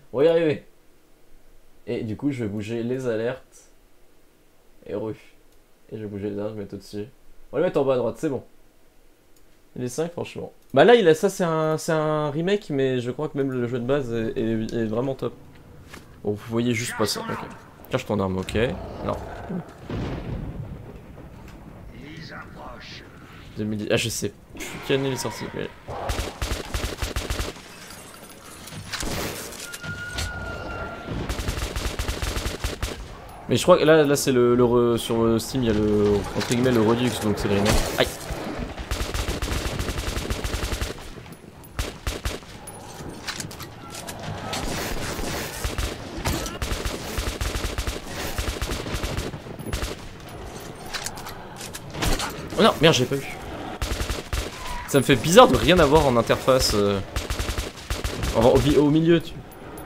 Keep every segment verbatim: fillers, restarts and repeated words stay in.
On va y arriver. Et du coup, je vais bouger les alertes. Et rue. Et je vais bouger les alertes, je vais mettre au-dessus. On va les mettre en bas à droite, c'est bon. Les cinq, franchement. Bah là, il a ça, c'est un, c'est un remake, mais je crois que même le jeu de base est, est- est vraiment top. Bon, vous voyez juste pas ça. Ok. Cache ton arme, ok. Non. deux mille dix. Ah, je sais plus quelle année il est sorti. Mais... mais je crois que là, là c'est le, le re, sur Steam, il y a le entre guillemets le Redux, donc c'est le remake. Aïe. Oh non, merde, j'ai pas eu. Ça me fait bizarre de rien avoir en interface. Euh... Au, au, au milieu, tu.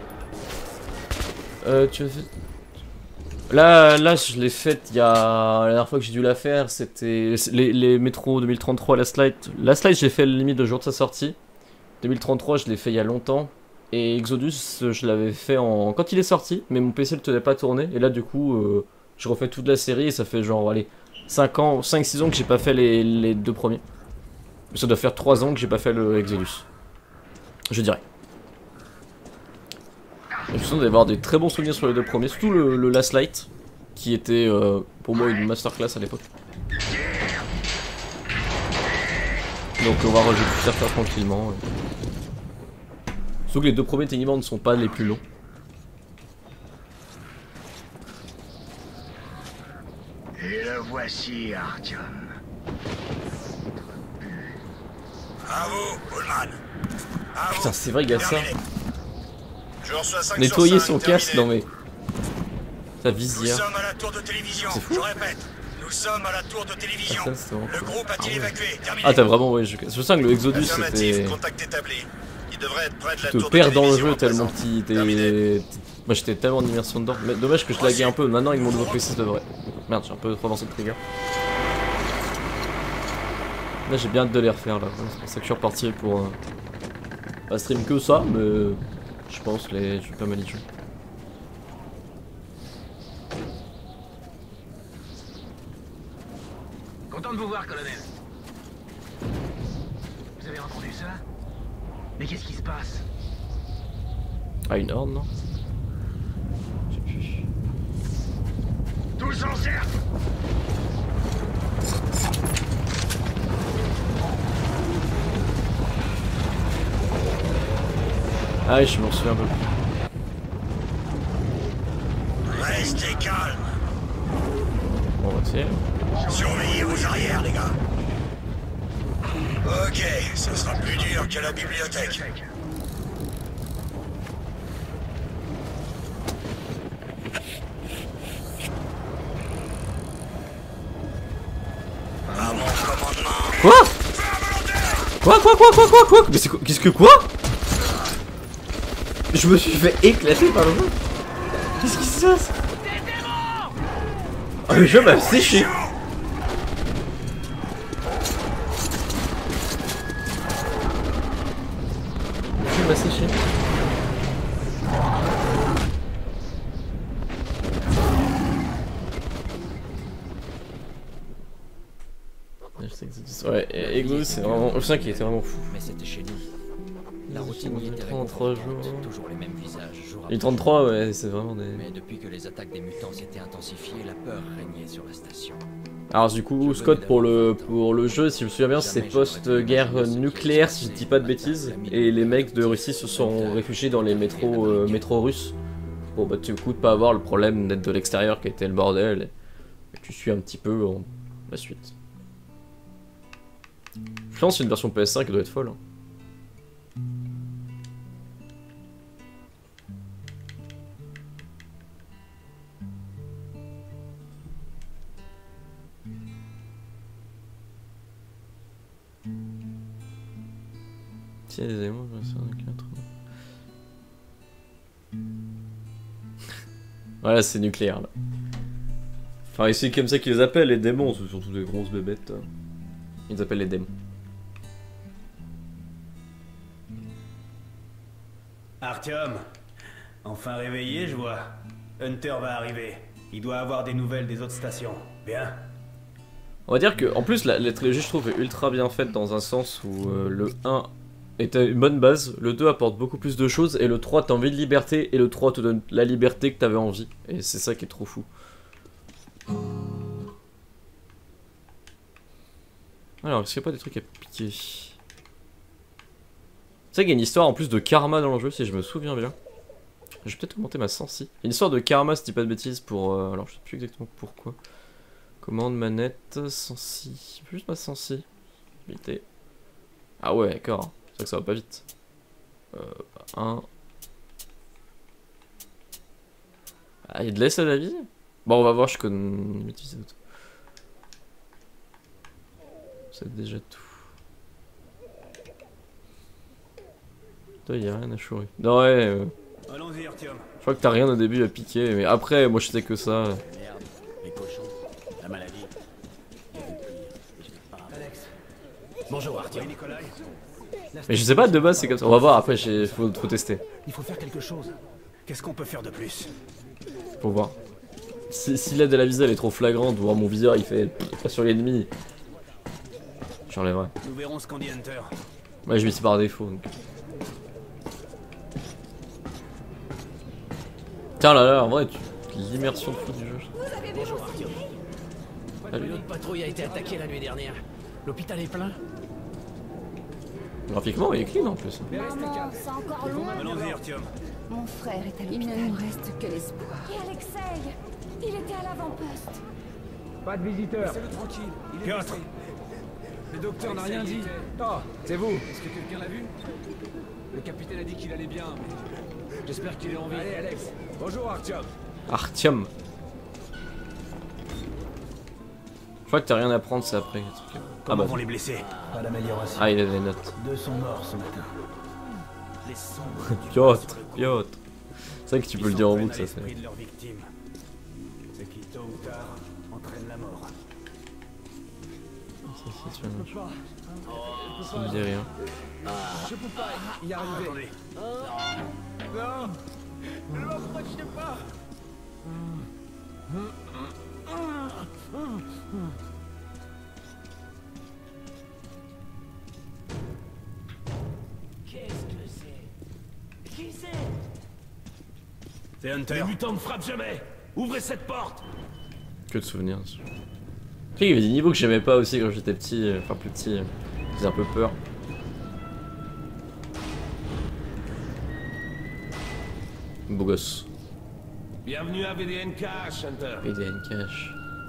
Euh, tu. Là, là, je l'ai faite il y a. La dernière fois que j'ai dû la faire, c'était. Les, les Metro deux mille trente-trois, la slide. La slide, j'ai fait limite le jour de sa sortie. deux mille trente-trois, je l'ai fait il y a longtemps. Et Exodus, je l'avais fait en. Quand il est sorti, mais mon P C ne tenait pas tourner. Et là, du coup, euh, je refais toute la série et ça fait genre, allez, cinq ans, cinq six ans que j'ai pas fait les, les deux premiers. Ça doit faire trois ans que j'ai pas fait le Exodus. Je dirais. J'ai l'impression d'avoir des très bons souvenirs sur les deux premiers, surtout le, le Last Light, qui était euh, pour moi une masterclass à l'époque. Donc on va j'ai pu faire ça tranquillement. Ouais. Surtout que les deux premiers techniquement ne sont pas les plus longs. Et le voici, Artyom. À vous, Pullman. À vous. Putain, c'est vrai, il y a ça. Je reçois cinq Nettoyer sur cinq, son casque, terminé. non mais. Sa Nous visière. sommes à la tour de télévision. C'est fou. Je répète, nous sommes à la tour de télévision. Ah, ça, le groupe a-t-il ah, ouais. évacué? Terminé. Ah, t'as vraiment, ouais, je, je sens que le Exodus Affirmative, c'était. contact établi. Il devrait être près de la Tu te tour de perds dans le télévision jeu à tellement présent. petit. Terminé. Moi j'étais tellement en immersion dedans. Mais dommage que je laguais un peu. Maintenant avec mon nouveau P C ça devrait. Merde, j'ai un peu trop avancé le trigger. Là j'ai bien hâte de les refaire là. C'est pour ça que je suis reparti pour. Euh, pas stream que ça, mais. Je pense les. Je vais pas mal y jouer. Content de vous voir, colonel. Vous avez entendu ça? Mais qu'est-ce qui se passe? Ah, une horde, non? Je sais plus. Tous en cercle! Ah oui, je m'en souviens un peu. Restez calme. Bon, bah, c'est. Surveillez vos arrières, les gars. Ok, ce sera plus dur que la bibliothèque. À mon commandement. Quoi? Quoi, quoi, quoi, quoi, quoi, quoi? Mais c'est quoi? Qu'est-ce que quoi? Je me suis fait éclater par le jeu. Qu'est-ce qui se passe? Oh, le jeu m'a séché. Le jeu m'a séché. Ouais, Exodus c'est vraiment. C'est ça qui était vraiment fou. Mais c'était chez nous. La routine y était trente-trois réconfortante, jours. toujours les mêmes visages, jour Et après trente-trois, ouais, c'est vraiment des. Mais depuis que les attaques des mutants s'étaient intensifiées, la peur régnait sur la station. Alors du coup, Scott pour le pour le jeu, si je me souviens bien, c'est post-guerre nucléaire, si je dis pas de bêtises, et les mecs de Russie se sont réfugiés dans les métros euh, métros russes. Bon bah du coup de pas avoir le problème d'être de l'extérieur qui était le bordel, et tu suis un petit peu en la suite. Je pense que c'est une version P S cinq qui doit être folle. Hein. S'il y a des éléments, je vais faire un quatre. Voilà, c'est nucléaire là. Enfin, c'est comme ça qu'ils les appellent, les démons, c'est surtout des grosses bébêtes. Ils les appellent les démons. Artyom, Enfin réveillé, je vois. Hunter va arriver. Il doit avoir des nouvelles des autres stations. Bien. On va dire que, en plus, la, la trilogie, je trouve, est ultra bien faite dans un sens où euh, le un est une bonne base, le deux apporte beaucoup plus de choses, et le trois t'as envie de liberté, et le trois te donne la liberté que t'avais envie. Et c'est ça qui est trop fou. Alors, est-ce qu'il n'y a pas des trucs à piquer? C'est vrai qu'il y a une histoire en plus de karma dans le jeu, si je me souviens bien. Je vais peut-être augmenter ma sensi. Il y a une histoire de karma, si je dis pas de bêtises, pour... Euh, alors, je sais plus exactement pourquoi. Commande, manette, sensi. Juste ma sensi. Vite. Ah ouais, d'accord. C'est vrai que ça va pas vite. Euh, un. Ah, il y a de l'S à la vie. Bon, on va voir, je connais... utiliser d'autres. C'est déjà tout. Toi, il y a rien à chourer. Non, ouais. Euh... Allons-y, Artyom. Je crois que t'as rien au début à piquer, mais après, moi je sais que ça. Merde, les cochons, la maladie. Alex. Bonjour, Artyom. Nikolai. Mais je sais pas, de base c'est comme ça. On va voir, après, il faut, faut tester. Il faut faire quelque chose. Qu'est-ce qu'on peut faire de plus? Faut voir. Si, si l'aide à la visée elle est trop flagrante, voir mon viseur il fait pas sur l'ennemi, j'enlèverai. Nous verrons ce qu'en dit Hunter. Ouais, je m'y suis par défaut. Donc. Tiens là là, en vrai, tu... l'immersion de fou du jeu. Bonjour, Artyom. Salut. Notre patrouille a été attaquée la nuit dernière. L'hôpital est plein. Graphiquement, il est clean en plus. Maman, c'est encore loin. Allons-y, Artyom. Mon frère est à l'hôpital. Il ne nous reste que l'espoir. Et Alexei, il était à l'avant-poste. Pas de visiteurs. Laissez-le tranquille. Il est Piotr. blessé. Le docteur n'a rien dit. Oh, c'est vous. Est-ce que quelqu'un l'a vu? Le capitaine a dit qu'il allait bien, mais j'espère qu'il est en vie. Allez, Alex. Bonjour, Artyom. Artyom. Je crois que t'as rien à prendre, c'est après. Ah Comment bah. vont les blessés? Pas d'amélioration. Ah, il a des notes. Deux sont morts ce matin. Les sombres du Piotr, Piotr. C'est vrai que tu peux le dire en boucle, ça c'est. de leurs victimes. Ce qui, tôt ou tard, entraîne la mort. Ça me dit rien. Je peux pas y arriver. Attendez. Non. Ne m'approchez pas. Qu'est-ce que c'est? Qui c'est? C'est Hunter. Les mutants ne frappent jamais. Ouvrez cette porte. Que de souvenirs. Tu sais, il y avait des niveaux que j'aimais pas aussi quand j'étais petit, euh, enfin plus petit, euh, qui faisaient un peu peur. Beau gosse. Bienvenue à V D N Cash, Hunter. V D N Cash.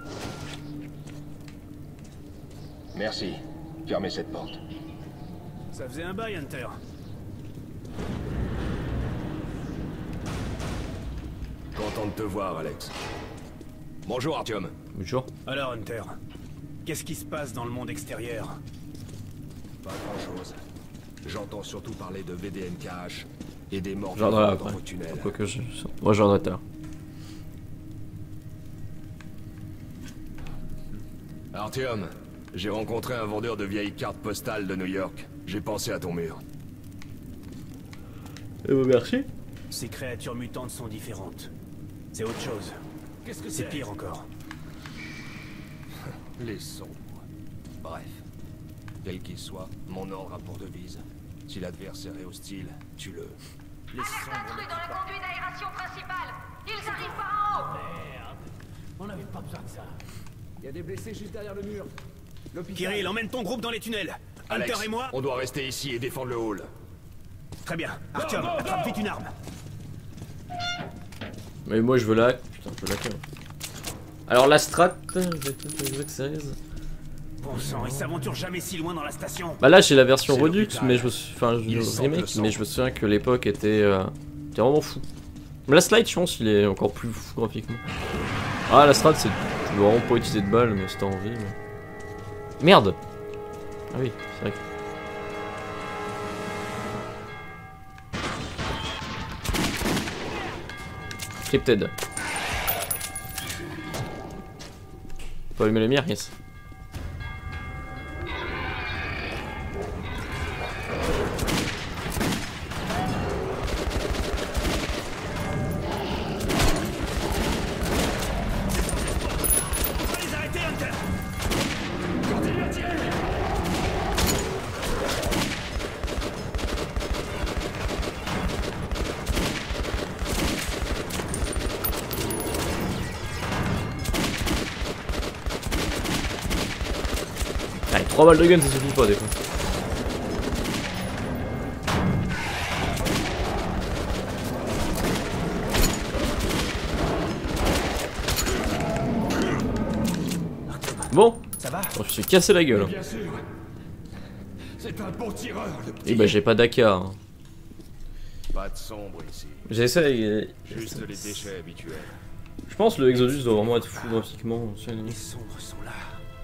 Merci. Fermez cette porte. Ça faisait un bail, Hunter. Content de te voir, Alex. Bonjour, Artyom. Bonjour. Alors, Hunter, qu'est-ce qui se passe dans le monde extérieur? Pas grand-chose. J'entends surtout parler de V D N K H et des morts J'en aurai dans après. vos tunnels. Quoique je. Moi j'en aurai tard. Artyom, j'ai rencontré un vendeur de vieilles cartes postales de New York. J'ai pensé à ton mur. Et vous merci. Ces créatures mutantes sont différentes. C'est autre chose. Qu'est-ce que C'est c'est? pire encore. Les sombres. Bref. Quel qu'il soit, mon ordre a pour devise. Si l'adversaire est hostile, tue-le. Les sombres Intrus dans le conduit d'aération principal. Ils arrivent par en haut. Merde. On n'avait pas besoin de ça. Il y a des blessés juste derrière le mur. L'hôpital. Kirill, emmène ton groupe dans les tunnels. Alex, Hunter et moi. on doit rester ici et défendre le hall. Très bien. Artyom, attrape vite une arme. Mais moi je veux la. Putain, je veux la cam. Alors la strat. Bon sang, ils s'aventurent jamais si loin dans la station. Bah là j'ai la version C'est Redux, l'hôpital. mais je me suis. Enfin, je Ils le sentent remake, le sang. mais je me souviens que l'époque était. Euh... était vraiment fou. Mais la slide, je pense, il est encore plus fou graphiquement. Ah, la strat, c'est. Tu dois vraiment pas utiliser de balles, mais si t'as envie. Mais... Merde! Ah oui, c'est vrai que. Crypted. Faut allumer la lumière, yes. trois balles de gun ça suffit pas des fois. Bon, ça va? Oh, je me suis cassé la gueule. Bien sûr. C'est un bon tireur, le petit. Et bah j'ai pas d'A K. Hein. Pas de sombre ici. J'essaie. Juste les déchets habituels. Je pense que le Exodus doit vraiment être fou graphiquement. Les sombres sont là.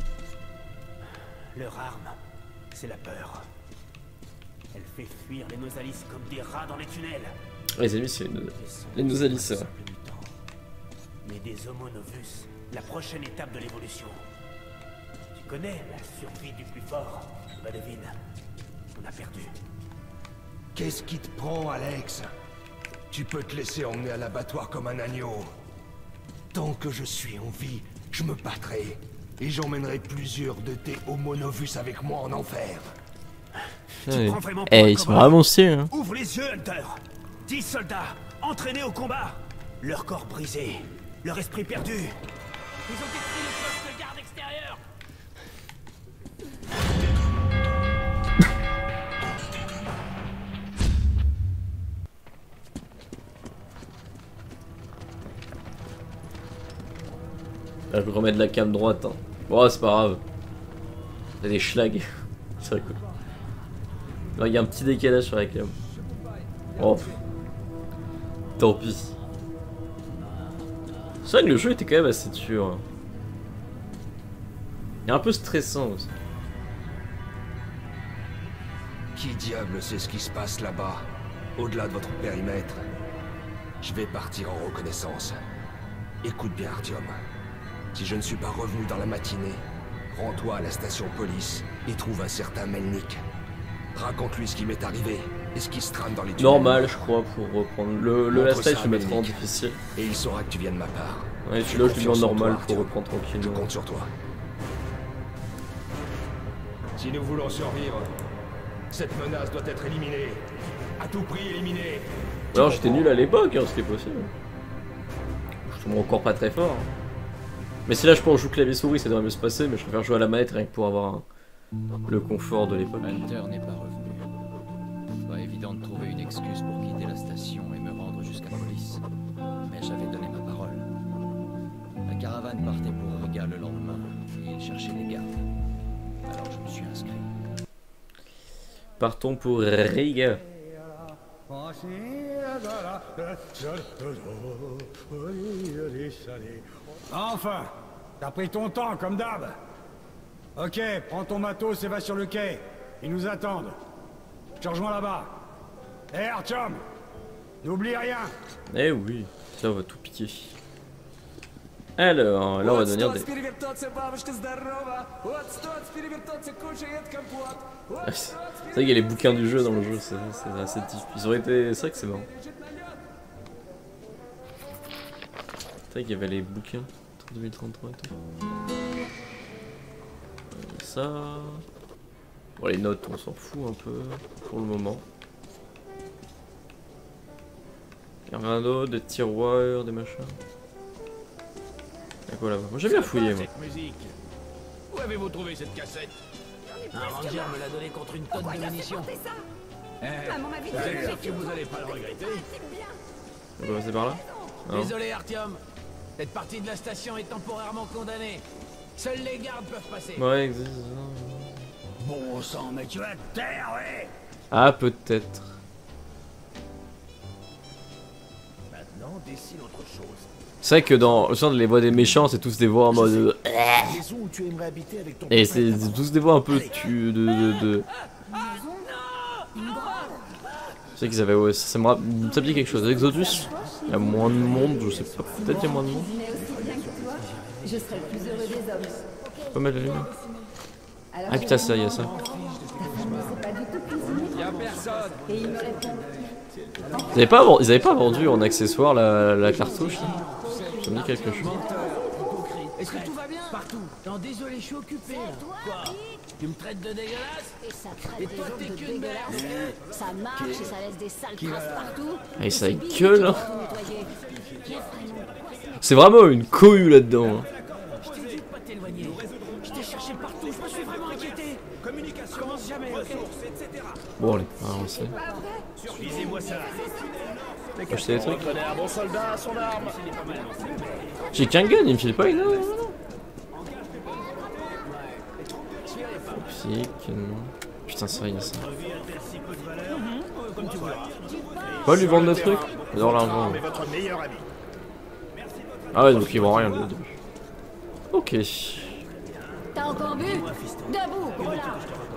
Leur arme, c'est la peur. Elle fait fuir les Nosalis comme des rats dans les tunnels. Les ennemis c'est les Nosalis, c'est vrai. Mais des Homo Novus, la prochaine étape de l'évolution. Tu connais la survie du plus fort? Bah devine, on a perdu. Qu'est-ce qui te prend, Alex? Tu peux te laisser emmener à l'abattoir comme un agneau. Tant que je suis en vie, je me battrai. Et j'emmènerai plusieurs de tes Homo Novus avec moi en enfer. Tu prends vraiment pour Eh, un ils sont cowboy? vraiment stylés, hein. Ouvre les yeux, Hunter. Dix soldats, entraînés au combat. Leur corps brisé, leur esprit perdu. Ils ont détruit le poste de garde extérieur. Là, je peux remettre la cam droite. Hein. Bon, c'est pas grave. Il y a des schlags. C'est vrai cool. Là, il y a un petit décalage sur la cam. Oh. Tant pis. C'est vrai que le jeu était quand même assez dur. Hein. Il est un peu stressant aussi. Qui diable sait ce qui se passe là-bas, au-delà de votre périmètre? Je vais partir en reconnaissance. Écoute bien, Artyom. Si je ne suis pas revenu dans la matinée, rends-toi à la station police et trouve un certain Melnik. Raconte-lui ce qui m'est arrivé et ce qui se trame dans les tunnels. Normal, je crois, pour reprendre. Le, le last life, je vais mettre en Melnik. difficile. Et il saura que tu viens de ma part. Ouais, celui-là, je lui mets en normal pour reprendre tranquillement. Je compte sur toi. Si nous voulons survivre, cette menace doit être éliminée. À tout prix éliminée. Alors, j'étais nul à l'époque, hein, c'était possible. Je tombe encore pas très fort. Hein. Mais si là je peux en jouer clavier souris, ça devrait mieux se passer, mais je préfère jouer à la manette rien que pour avoir un... le confort de l'époque. Hunter n'est pas revenu. Pas évident de trouver une excuse pour quitter la station et me rendre jusqu'à la police. Mais j'avais donné ma parole. La caravane partait pour Riga le lendemain et il cherchait des gardes. Alors je me suis inscrit. Partons pour Riga. Enfin, t'as pris ton temps comme d'hab. Ok, prends ton matos et va sur le quai. Ils nous attendent. Je te rejoins là-bas. Hé hey, Artyom, n'oublie rien. Eh oui, ça on va tout piquer. Alors, là on va devenir des... C'est vrai qu'il y a les bouquins du jeu dans le jeu, c'est assez type. Ils auraient été... C'est vrai que c'est marrant. C'est vrai qu'il y avait les bouquins deux mille trente-trois et tout. Ça... Bon les notes on s'en fout un peu pour le moment. Il y a rien d'autre, des tiroirs, des machins. Y'a quoi là-bas? Moi j'aime bien fouiller moi. Où avez-vous trouvé cette cassette? Un ranger me l'a donné contre une tonne de munitions. Eh, vous êtes sûr que vous allez pas le regretter? On va passer par là? Non. Désolé Artyom, cette partie de la station est temporairement condamnée. Seuls les gardes peuvent passer. Ouais, exact. Bon sang, mais tu vas te taire, ouais. Ah, peut-être. Maintenant, décide autre chose. C'est vrai que dans le sens les voix des méchants, c'est tous des voix en mode. Maison où tu aimerais habiter avec ton Et c'est tous des voix un peu tu de. de, de... C'est vrai qu'ils avaient. Ouais, ça, ça me rappelle. Ça me dit quelque chose. Exodus, il y a moins de monde, je sais pas. Peut-être qu'il y a moins de monde. Je serai le plus heureux des hommes. Pas mal de lumière. Ah putain, ça, il y a ça. Y'a personne. Et il me répond. Ils avaient pas, ils avaient pas vendu en accessoire la, la cartouche là. Ça me dit quelque chose. Est-ce que tout va bien? Partout. Non, désolé, je suis occupé. Quoi? Tu me traites de dégueulasse? Et ça traite Et des toi, gens t'es de qu'une dégueulasses. merde. Ça marche et ça laisse des sales traces partout. Ah, et ça C'est bidon, gueule, tu hein. vas tout nettoyer. Qui est vraiment- C'est vraiment une cohue là-dedans. Hein. Je t'ai dit de pas t'éloigner. Je t'ai cherché partout, je me suis vraiment inquiété. jamais, ressources, et cetera. Bon, allez, ah, on le sait. Surlisez-moi ça. Faut acheter des trucs. Prenez un bon soldat à son arme. J'ai qu'un gun, il me file pas une arme. Physique, non. Putain, c'est vrai, il y a ça. Pas lui vendre des trucs. J'adore l'argent. Ah ouais, donc ils vont rien le début. Ok. T'as encore bu? Debout, gros là.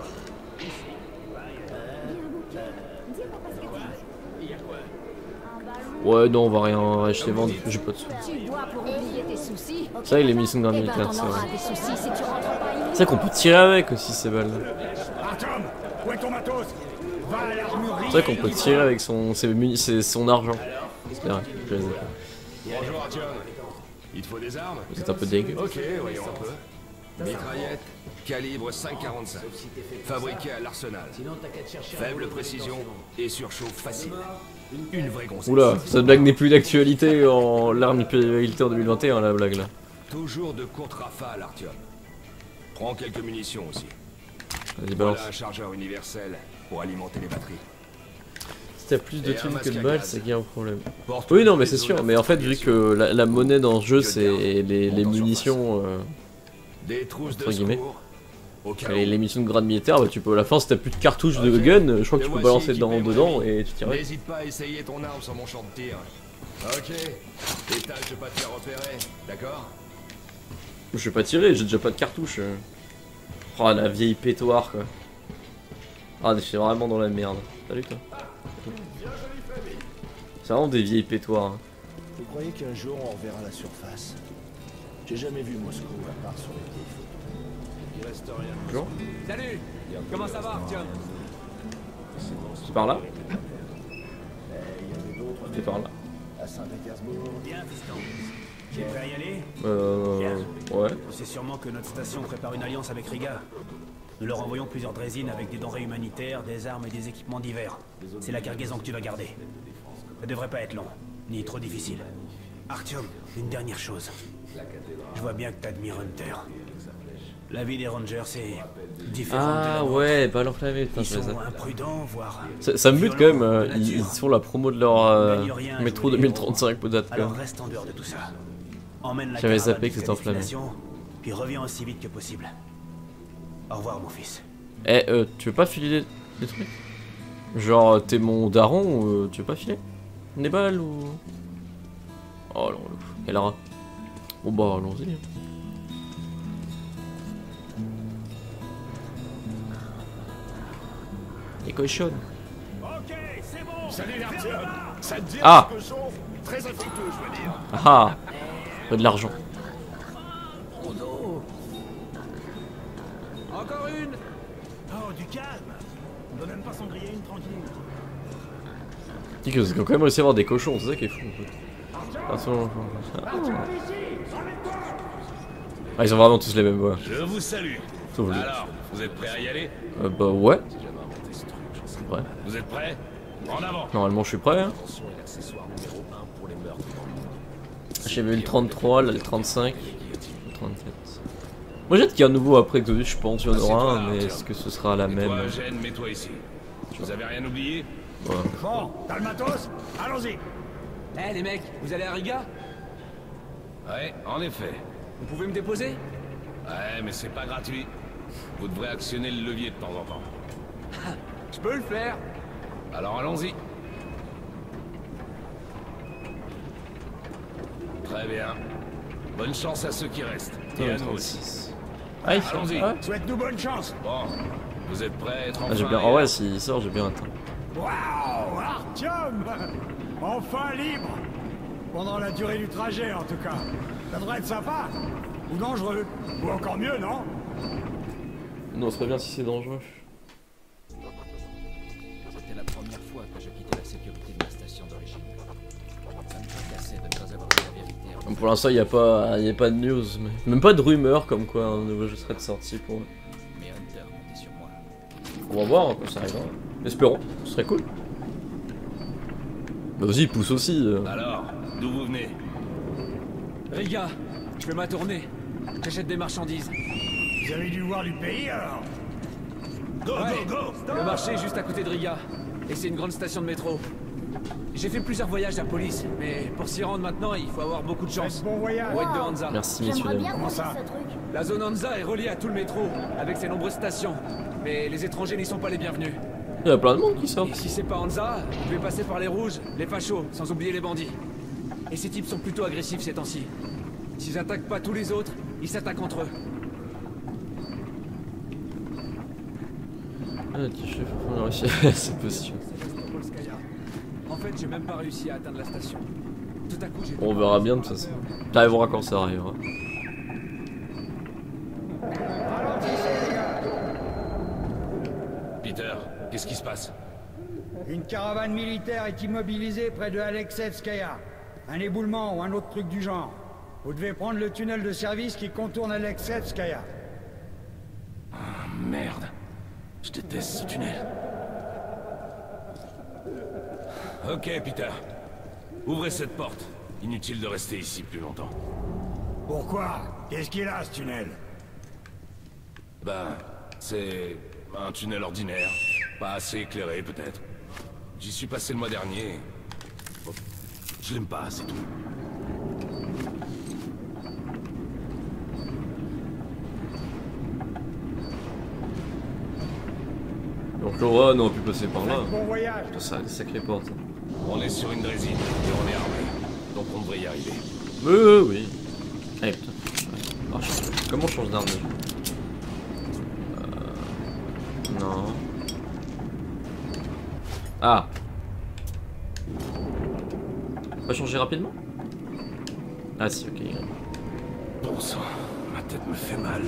Ouais, non, on va rien acheter, vendre. J'ai pas de sous. Tu bois pour oublier tes soucis. Ça, il est mis dans le Eh ben, militaire, t'en c'est auras vrai. des soucis si tu rentres pas ici. C'est vrai qu'on peut tirer avec aussi ces balles. Artyom, où est ton matos? Va à l'armurerie. C'est vrai qu'on peut tirer avec son, ses muni- ses- son argent. C'est vrai, je les ai. Bonjour Artyom. Il te faut des armes? Vous êtes un peu dégueu. Ok, voyons un peu. Mitraillette, calibre cinq quarante-cinq. Fabriquée à l'arsenal. Faible précision et surchauffe facile. Une vraie grosse. Oula, cette blague n'est plus d'actualité en l'arme hyper en deux mille vingt et un, la blague là. Toujours de courtes rafales, Artyom. Prends quelques munitions aussi. Vas-y, balance. Voilà un chargeur universel pour alimenter les batteries. Si t'as plus de Et un thunes que masque de à balles, gaz. c'est qu'il y a un problème. Porte Oui, non, mais les c'est eaux sûr. de Mais en fait, vu que la, la monnaie dans ce jeu, c'est les, les munitions. Euh, Des trousses entre de guillemets. secours. Au cas les, où. les missions de grade militaire, bah, tu peux à la fin, si t'as plus de cartouches de gun, je crois que tu peux balancer dedans, dedans et tu tires. N'hésite pas à essayer ton arme sur mon champ de tir. Ok. Et tâche de pas te faire repérer, d'accord? Je vais pas tirer, j'ai déjà pas de cartouches. euh. Oh, la vieille pétoire quoi. Ah, je suis vraiment dans la merde. Salut toi. C'est vraiment des vieilles pétoires. hein. Vous croyez qu'un jour on reverra la surface? J'ai jamais vu Moscou à part sur les vieilles photos. Il reste rien. Bonjour. Salut. Comment ça va, Artyom? C'est par là? C'est par là. À Saint-Pétersbourg. Bien, fiston. Tu es prêt à y aller? Euh. Ouais. Tu sais sûrement que notre station prépare une alliance avec Riga. Nous leur envoyons plusieurs drésines avec des denrées humanitaires, des armes et des équipements divers. C'est la cargaison que tu vas garder. Ça devrait pas être long, ni trop difficile. Artyom, une dernière chose. Je vois bien que t'admires Hunter. La vie des Rangers, c'est différent de la Ah nôtre. ouais, balle enflammée, putain, Ils je les ai. sont imprudents, voire... Ça, ça me bute quand même, euh, violents, ils, nature. ils font la promo de leur euh, On gagne rien à métro jouer deux les mille héros. trente-cinq peut-être quand Alors même. reste en dehors de tout ça. Emmène la J'avais caravane zappé que jusqu'à c'était enflammé. destination, puis reviens aussi vite que possible. Au revoir, mon fils. Eh, euh, tu veux pas filer des, des trucs? Genre, t'es mon daron ou euh, tu veux pas filer? Des balles ou... Oh là, elle a... Bon bah, allons-y. Les cochonnes. Ok, c'est bon. Salut Artyom. Ça te dit Ah. un cochon? Très affectueux, je veux dire. Ah, pas de l'argent. Encore une. Oh, du calme. On doit même pas s'en griller une tranquille. Dis que c'est quand même réussi à avoir des cochons, c'est ça qui est fou en fait. Attention. Ah, ils ont vraiment tous les mêmes voix. Je vous salue. Sauf lui. Alors, vous êtes prêts à y aller? Euh, bah ouais. Ouais. Vous êtes prêts? En avant. Normalement je suis prêt. Hein. J'avais eu le trente-trois, là le trente-cinq, le trente-quatre. Moi j'ai hâte qu'il y ait un nouveau après Exodus, je pense qu'il y en aura un, mais est-ce que ce sera la même? Toi, Eugène, mets-toi ici. Vous avez rien oublié? Ouais. Bon, t'as le matos? Allons-y. Eh les mecs, vous allez à Riga? Ouais, en effet. Vous pouvez me déposer? Ouais, mais c'est pas gratuit. Vous devrez actionner le levier de temps en temps. Je peux le faire. Alors allons-y. Très bien. Bonne chance à ceux qui restent. Et à nous aussi. Ah, il fait- Allons-y. ah ouais. Souhaite-nous bonne chance. Bon, vous êtes prêts à être Ah, enfin j'ai bien... Ah ouais, s'il sort, j'ai bien atteint. Waouh, Artyom. Enfin libre. Pendant la durée du trajet, en tout cas. Ça devrait être sympa. Ou dangereux. Ou encore mieux, non? Non, c'est pas bien si c'est dangereux. C'était la première fois que je quittais la sécurité de ma station d'origine. Ça me tracassait de ne pas avoir dit la vérité. Comme pour l'instant, il n'y a, pas... y a pas de news, mais... même pas de rumeur comme quoi un nouveau jeu serait sorti pour eux. Mais Hunter comptait sur moi. On va voir quand ça arrivera. Espérons, ce serait cool. Bah vas-y, pousse aussi. euh. Alors, d'où vous venez? Riga, je fais ma tournée. J'achète des marchandises. Vous avez dû voir du pays, alors? Go, Ouais. go, go. Le marché est juste à côté de Riga. Et c'est une grande station de métro. J'ai fait plusieurs voyages à Police, mais pour s'y rendre maintenant, il faut avoir beaucoup de chance. Bon voyage. Oued de Hansa. Merci messieurs dames. Comment ça? La zone Hansa est reliée à tout le métro, avec ses nombreuses stations. Mais les étrangers n'y sont pas les bienvenus. Il y a plein de monde qui sort. Et si c'est pas Hansa, vous pouvez passer par les rouges, les fachos, sans oublier les bandits. Et ces types sont plutôt agressifs ces temps-ci. S'ils attaquent pas tous les autres, ils s'attaquent entre eux. Ah, tu chef, on a réussi cette position. En fait, j'ai même pas réussi à atteindre la station. Tout à coup, j'ai... On verra bien de toute façon. T'arriveras quand ça arrivera. Peter, qu'est-ce qui se passe? Une caravane militaire est immobilisée près de Alexevskaya. Un éboulement ou un autre truc du genre. Vous devez prendre le tunnel de service qui contourne Alexevskaya. Ah, merde. Je déteste ce tunnel. Ok, Peter. Ouvrez cette porte. Inutile de rester ici plus longtemps. Pourquoi? Qu'est-ce qu'il a, ce tunnel? Ben, c'est un tunnel ordinaire. Pas assez éclairé, peut-être. J'y suis passé le mois dernier. Bon, je l'aime pas, c'est tout. Donc le roi, on aurait pu passer par là. Bon voyage. Ça a des sacrées portes. On est sur une drésine et on est armé. Donc on devrait y arriver. Oui, oui, oui. Allez, putain. Ouais. Ah, comment on change d'arme déjà? euh... Non. Ah. On va changer rapidement? Ah si, ok. Bon sang, ma tête me fait mal.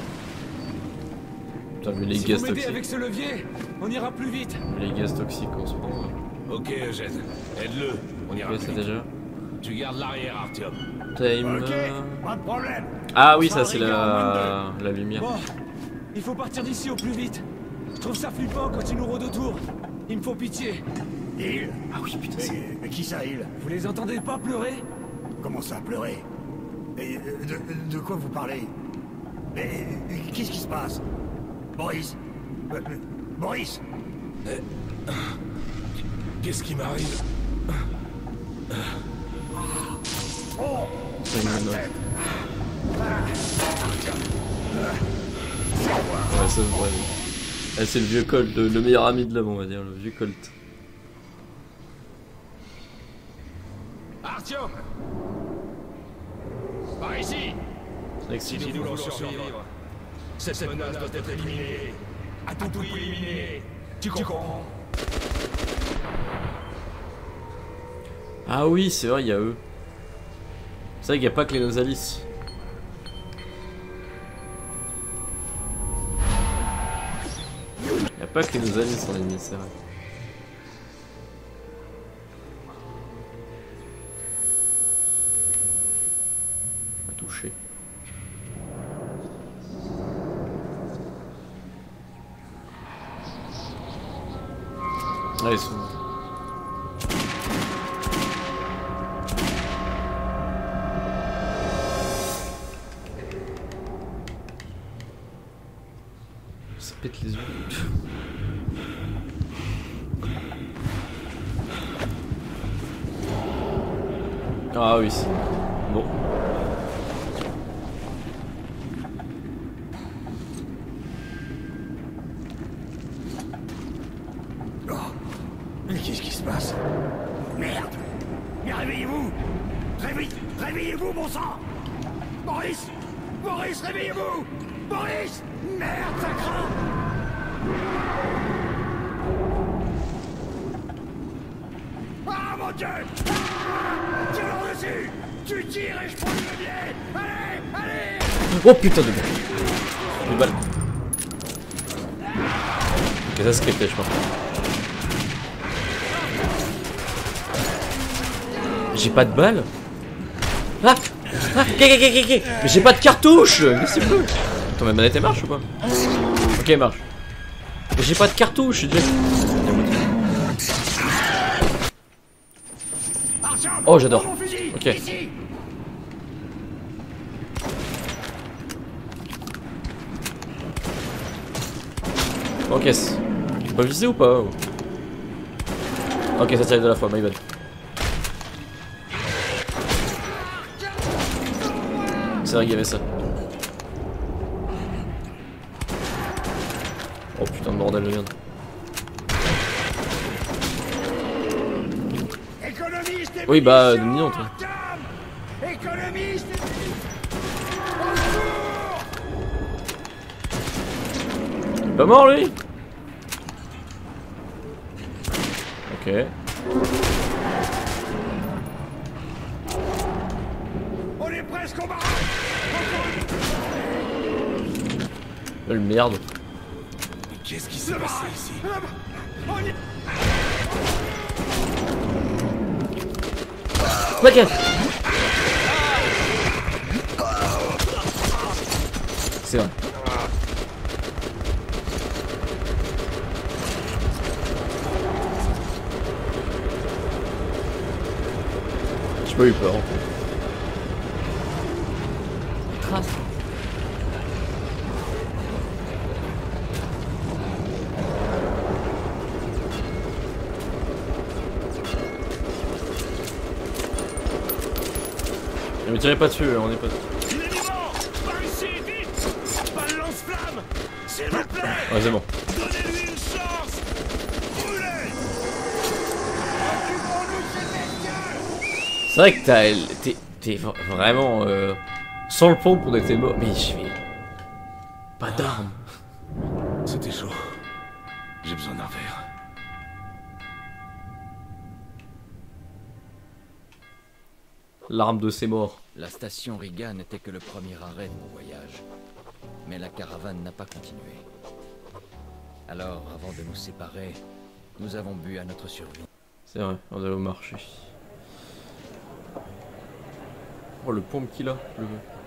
T'as vu les si gaz vous m'aidez toxiques? avec ce levier, on ira plus vite. Les gaz toxiques on se prend. Ok, Eugène, aide-le. On ira Ok, plus c'est vite. déjà. Tu gardes l'arrière, Artyom. Time. Ok, pas de problème. Ah oui, On ça s'en c'est régale en la... la lumière. Bon, il faut partir d'ici au plus vite. Je trouve ça flippant quand ils nous rôdent autour. Ils me font pitié. Il? Ah oui, putain, Mais, c'est... mais qui ça, il? Vous les entendez pas pleurer? Comment ça, pleurer? Et euh, de, de quoi vous parlez? Mais euh, qu'est-ce qui se passe? Boris? Euh, euh, Boris? Qu'est-ce qui m'arrive? Oh! C'est une note. Ouais, c'est vrai. Eh, c'est le vieux Colt, le, le meilleur ami de l'homme, on va dire, le vieux Colt. Artyom! Par ici! Si nous voulons survivre, cette menace doit être éliminée. À tout prix éliminée. Tu comprends? Ah oui, c'est vrai, il y a eux. C'est vrai qu'il n'y a pas que les Nosalis. Il n'y a pas que les Nosalis en ennemi, c'est vrai. À toucher. Ah, ils sont... Ça pète les yeux. Ah oui, c'est bon. Oh. Mais qu'est-ce qui se passe? Merde! Mais réveillez-vous! Réveille... Réveillez-vous, bon sang! Boris! Boris, réveillez-vous! Boris! Merde, ça craint! Ah, mon Dieu! Ah! Tire dessus! Tu tires et je prends le levier! Allez! Allez! Oh putain de balle! Une balle. Ok, ça scripté, je crois. J'ai pas de balle? Ah! Ah! Mais j'ai pas de cartouche! Laissez-moi! Attends, ma manette elle marche ou pas? Ok, elle marche. Mais j'ai pas de cartouche! Oh, j'adore! Ok. Encaisse. Tu peux viser ou pas? Ok, ça tire de la fois, my bad. C'est vrai qu'il y avait ça. Oh putain de bordel de merde. Oui bah, mignon toi. Il est pas mort lui? Ok. On est presque au barrage. Le merde. Qu'est-ce qui s'est passé ici? Paquet. C'est vrai. J'ai pas eu peur en fait. Trace. Ne me tirez pas dessus, on est pas. Il est vivant! Par ici, vite! Pas de lance-flamme! S'il vous plaît! Ouais, c'est bon. Donnez-lui une chance! Brûlez! C'est vrai que t'as. T'es. T'es vraiment. Euh, sans le pompe, on était mort. Mais je vais. Pas d'armes. C'était chaud. J'ai besoin d'un verre. L'arme de ses morts. La station Riga n'était que le premier arrêt de mon voyage. Mais la caravane n'a pas continué. Alors, avant de nous séparer, nous avons bu à notre survie. C'est vrai, on allait au marché. Oh, le pompe qu'il a. Le...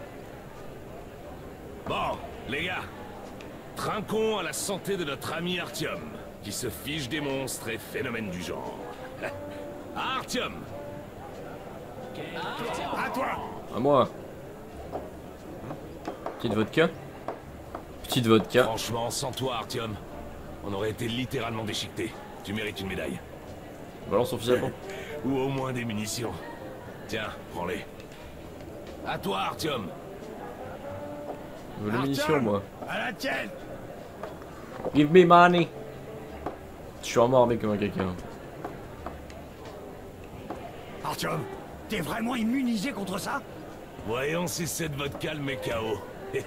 Bon, les gars. Trinquons à la santé de notre ami Artyom, qui se fiche des monstres et phénomènes du genre. Artyom! À toi. À moi. Petite vodka. Petite vodka. Franchement, sans toi, Artyom, on aurait été littéralement déchiquetés. Tu mérites une médaille. Balance son fusil à pompe. Ou au moins des munitions. Tiens, prends-les. À toi, Artyom. Je veux les munitions, moi. À la tienne. Give me money. Je suis en mort avec comme un quelqu'un. Artyom, t'es vraiment immunisé contre ça? Voyons si cette vodka le met K O.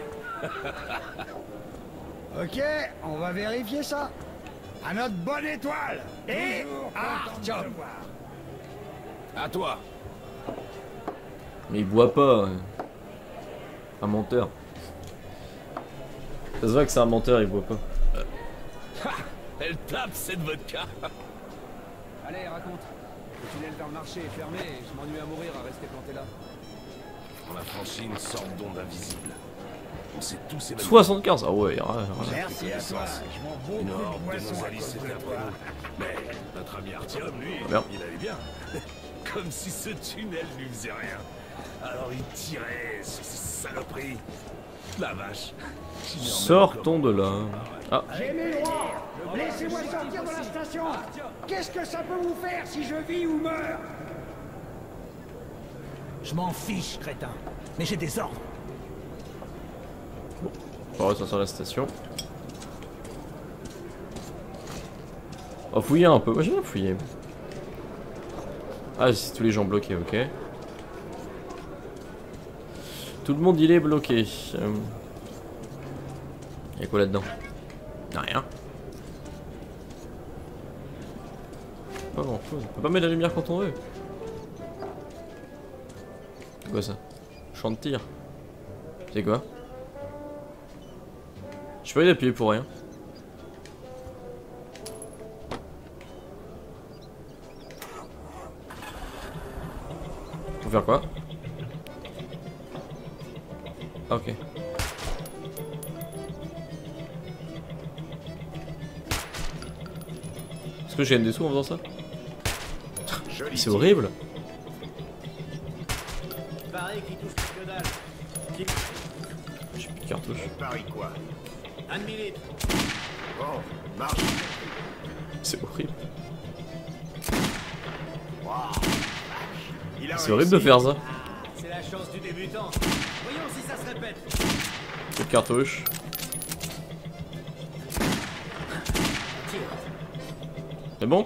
Ok, on va vérifier ça. À notre bonne étoile. Et Artyom. À toi. Mais il boit pas. hein. Un menteur. Ça se voit que c'est un menteur, il boit pas. Ha! Elle tape cette vodka. Allez, raconte. Le tunnel vers le marché est fermé et je m'ennuie à mourir à rester planté là. On a franchi une sorte d'onde invisible. On s'est tous évanouis. soixante-quinze, ah ouais, ouais, ouais. Merci à toi. Je m'en beaucoup Une horde de de poissons nos à alliés cause s'était de après toi. nous. Mais notre ami Artyom, lui, Ah, merde. il allait bien. Comme si ce tunnel lui faisait rien. Alors il tirait sur ces saloperies. La vache. Sortons de là. Ah, J'ai mes droits. Laissez-moi sortir de la station. Qu'est-ce que ça peut vous faire si je vis ou meurs? Je m'en fiche, crétin. Mais j'ai des ordres. on va ressortir la station. On va fouiller un peu. Moi j'aime bien fouiller. Ah, c'est tous les gens bloqués, ok. Tout le monde il est bloqué. Euh... Y'a quoi là-dedans? Rien. Pas grand chose. On peut pas mettre la lumière quand on veut. C'est quoi ça? Champ de tir. C'est quoi? Je peux y appuyer pour rien. Faut faire quoi? Ok. Est-ce que je gagne des sous en faisant ça? C'est horrible. Pareil qui touche plus que dalle. J'ai plus de cartouches. Paris quoi? Un demi-litre. Bon, marche. C'est horrible. Wow. Il a C'est horrible de faire ça. C'est la chance du débutant. Voyons si ça se répète. Cette cartouche. C'est bon?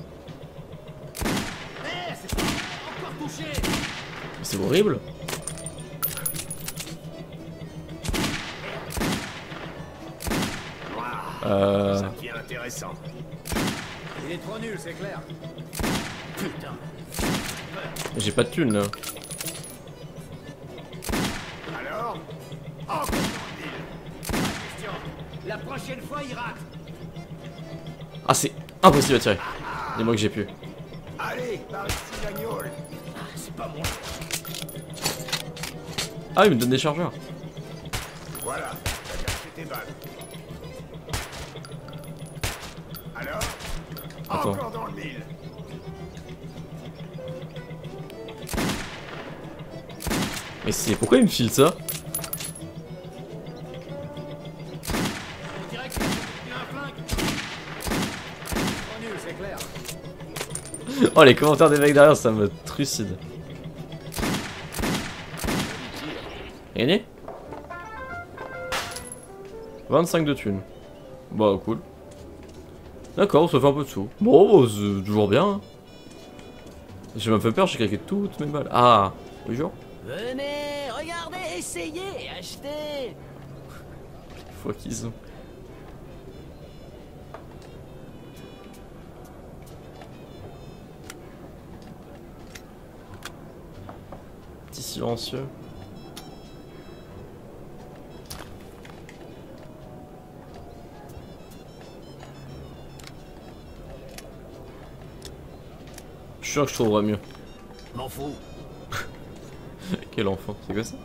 Eh, c'est pas encore touché. C'est horrible. Euh... Ça devient intéressant. Il est trop nul, c'est clair. Putain. J'ai pas de thunes là. Alors? Encore Question. La prochaine fois, il rate. Ah, c'est impossible à tirer. Dis-moi que j'ai pu. Allez, par ici, Gagnol. Ah, c'est pas bon. Ah, il me donne des chargeurs. Voilà, t'as caché tes balles. Alors? Attends. Encore dans le mille. Mais c'est pourquoi il me file ça? On dirait que c'est un flingue. Trop nul, c'est clair. Oh, les commentaires des mecs derrière, ça me trucide. Gagné vingt-cinq de thunes. Bah, cool. D'accord, ça fait un peu de sous. Bon, bah, c'est toujours bien. Hein. J'ai même fait peur, j'ai craqué toutes mes balles. Ah, oui, genre. Venez, regardez, essayez, achetez. Faut qu'ils ont. Petit silencieux. Je suis sûr que je trouverai mieux. M'en fous. Quel enfant, c'est quoi ça?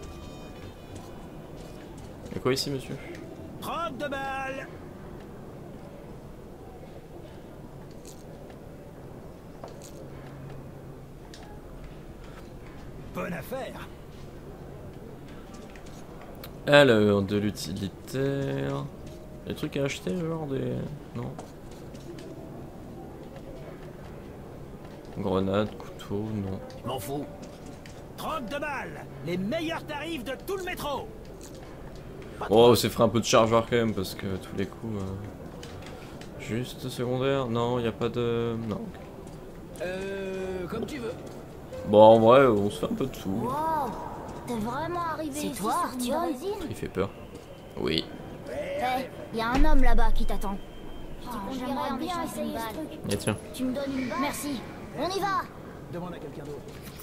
Y'a quoi ici, monsieur? trente de balles. Bonne affaire. Alors, de l'utilitaire. Des trucs à acheter, genre des. Non. Grenade, couteau, non. M'en fous. trente-deux balles. Les meilleurs tarifs de tout le métro. Oh, c'est ferait un peu de chargeur quand même, parce que tous les coups. Euh... Juste secondaire? Non, y a pas de. Non. Okay. Euh. Comme tu veux. Bon, en vrai, on se fait un peu de sous. Wow, t'es vraiment arrivé ici sur une Brésil? Il fait peur. Oui. Hé, hey, y a un homme là-bas qui t'attend. Oh, j'aimerais bien essayer ce truc. Et tiens. Tu me donnes une balle? Merci. On y va. Demande à quelqu'un d'autre.